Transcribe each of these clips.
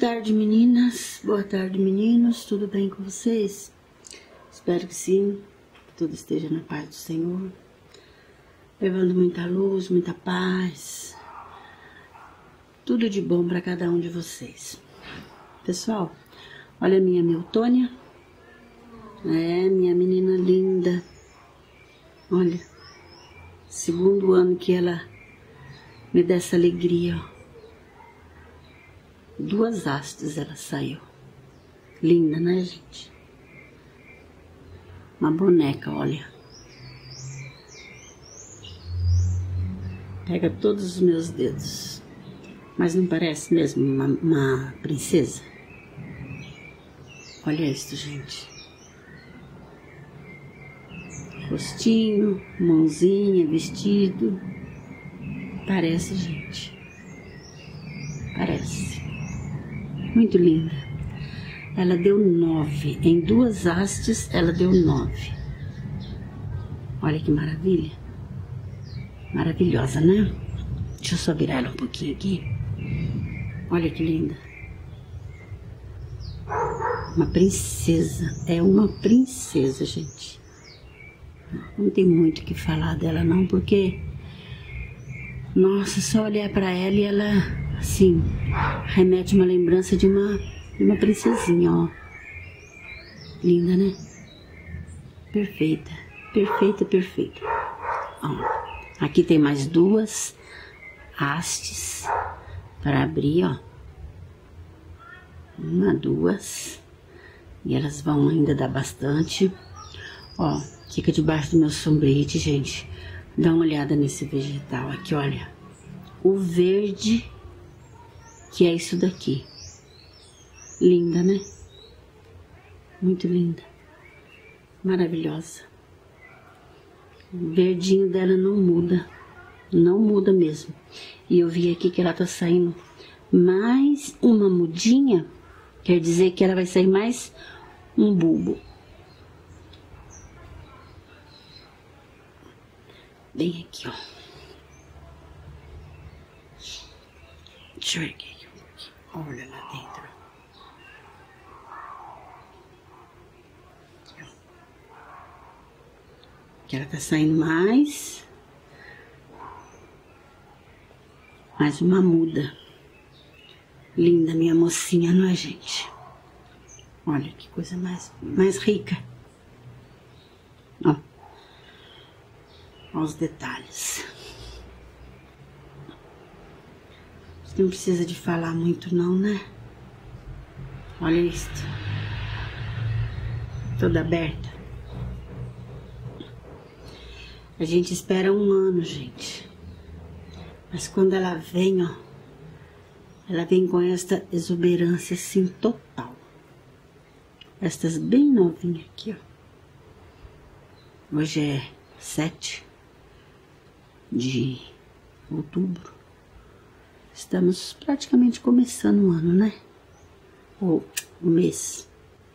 tarde, meninas. Boa tarde, meninos. Tudo bem com vocês? Espero que sim, que tudo esteja na paz do Senhor, levando muita luz, muita paz, tudo de bom para cada um de vocês. Pessoal, olha a minha Miltônia, minha menina linda. Olha, segundo ano que ela me dá essa alegria, ó. 2 hastes ela saiu. Linda, né, gente? Uma boneca, olha. Pega todos os meus dedos. Mas não parece mesmo uma princesa? Olha isso, gente. Rostinho, mãozinha, vestido. Parece, gente. Parece. Muito linda. Ela deu 9. Em 2 hastes, ela deu 9. Olha que maravilha. Maravilhosa, né? Deixa eu só virar ela um pouquinho aqui. Olha que linda. Uma princesa. É uma princesa, gente. Não tem muito o que falar dela, não, porque... Nossa, só olhar pra ela e ela... Assim, remete uma lembrança de uma princesinha, ó. Linda, né? Perfeita, perfeita, perfeita. Ó, aqui tem mais 2 hastes para abrir, ó. 1, 2. E elas vão ainda dar bastante. Ó, fica debaixo do meu sombrite, gente. Dá uma olhada nesse vegetal aqui, olha. O verde... que é isso daqui. Linda, né? Muito linda. Maravilhosa. O verdinho dela não muda. Não muda mesmo. E eu vi aqui que ela tá saindo mais uma mudinha. Quer dizer que ela vai sair mais um bulbo. Bem aqui, ó. Deixa eu ver aqui. Olha lá dentro. Aqui, ó. Que ela tá saindo mais uma muda. Linda minha mocinha, não é, gente? Olha que coisa mais rica. Ó. Olha os detalhes. Não precisa de falar muito não, né? Olha isso. Toda aberta. A gente espera 1 ano, gente. Mas quando ela vem, ó. Ela vem com esta exuberância assim, total. Estas bem novinhas aqui, ó. Hoje é 7 de outubro. Estamos praticamente começando o ano, né? Ou o mês.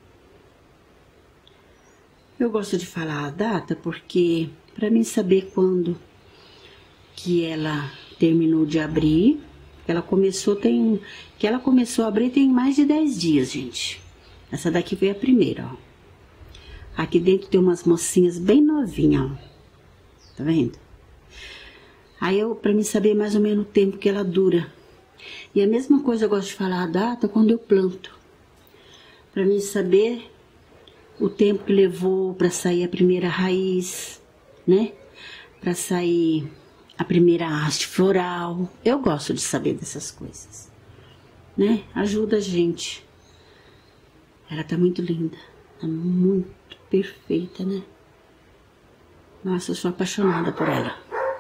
Eu gosto de falar a data porque para mim saber quando que ela terminou de abrir, que ela começou a abrir tem mais de 10 dias, gente. Essa daqui foi a primeira, ó. Aqui dentro tem umas mocinhas bem novinhas, ó. Tá vendo? Aí pra mim saber mais ou menos o tempo que ela dura. E a mesma coisa eu gosto de falar a data quando eu planto. Pra mim saber o tempo que levou pra sair a primeira raiz, né? Pra sair a primeira haste floral. Eu gosto de saber dessas coisas, né? Ajuda a gente. Ela tá muito linda. Tá muito perfeita, né? Nossa, eu sou apaixonada por ela.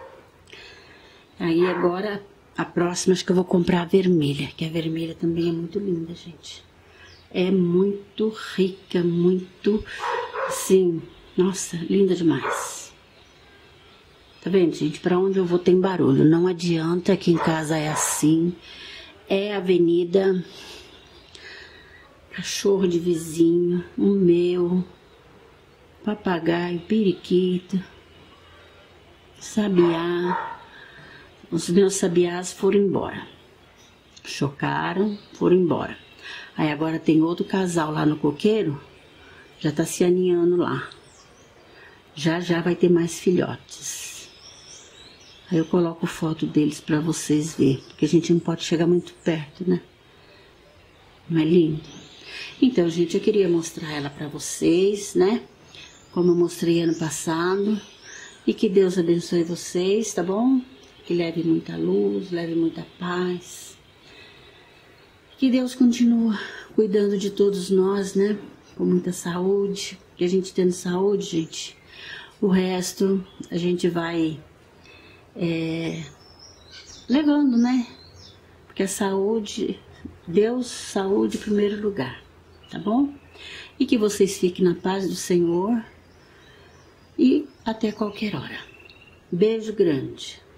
Aí agora, a próxima acho que eu vou comprar a vermelha, que a vermelha também é muito linda, gente. É muito rica, muito, assim, nossa, linda demais. Tá vendo, gente? Pra onde eu vou tem barulho, não adianta, aqui em casa é assim. É avenida, cachorro de vizinho, o meu, papagaio, periquito, sabiá. Os meus sabiás foram embora. Chocaram, foram embora. Aí agora tem outro casal lá no coqueiro, já tá se aninhando lá. Já já vai ter mais filhotes. Aí eu coloco foto deles pra vocês verem, porque a gente não pode chegar muito perto, né? Não é lindo? Então, gente, eu queria mostrar ela pra vocês, né? Como eu mostrei ano passado. E que Deus abençoe vocês, tá bom? Que leve muita luz, leve muita paz. Que Deus continue cuidando de todos nós, né? Com muita saúde. Que a gente tendo saúde, gente, o resto a gente vai levando, né? Porque a saúde, Deus, saúde em primeiro lugar, tá bom? E que vocês fiquem na paz do Senhor e até qualquer hora. Beijo grande.